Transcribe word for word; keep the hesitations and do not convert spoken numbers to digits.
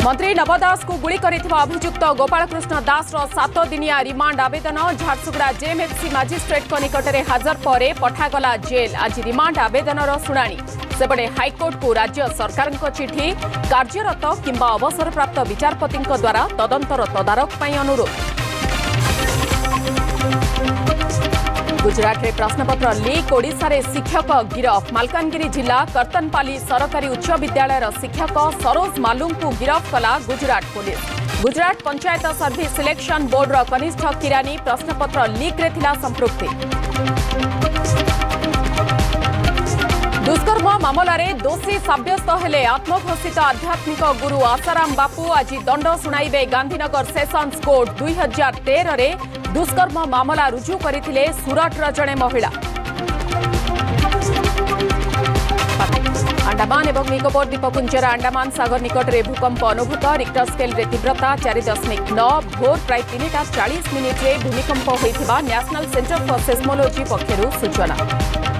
मंत्री नव दास को गुली करिथिबा अभियुक्त गोपालकृष्ण दास सात दिनिया रिमांड आवेदन झारसुगुड़ा जेएमएफसी मजिस्ट्रेट निकट में हाजर पर पठागला जेल। आज रिमांड आवेदन शुणाणी सेपटे हाइकोर्ट को राज्य सरकार चिठी कार्यरत किंबा अवसरप्राप्त विचारपति द्वारा तदंतर तदारख पर अनुरोध। गुजरात में प्रश्नपत्र लीक ओडिशा रे शिक्षक गिरफ। मालकानगिरी जिला कर्तनपाली सरकारी उच्च विद्यालय शिक्षक सरोज मालूम को गिरफ कला Gujarat police. Gujarat panchayat service selection board रो कनिष्ठ किरानी प्रश्नपत्र लीक रे थिला संपृक्ति। दुष्कर्म मामला रे दोषी साब्यस्त हेले आत्मघोषित आध्यात्मिक गुरु आसाराम बापू। आज दंड शुणाइबे गांधीनगर सेशन्स कोर्ट। दुई हजार तेरह रे दुष्कर्म मामला रुजु करथिले सुरटर जणे महिला। अंडमान एवं निकोबर द्वीपपुंजर अंडमान सागर निकट में भूकंप अनुभूत। रिक्टर स्केल रे तीव्रता चार दशमिक नौ। भोर प्राय तीनटा चालीस मिनिट रे भूमिकंप होइथिबा नेशनल सेंटर फॉर सेस्मोलॉजी पक्षरु सूचना।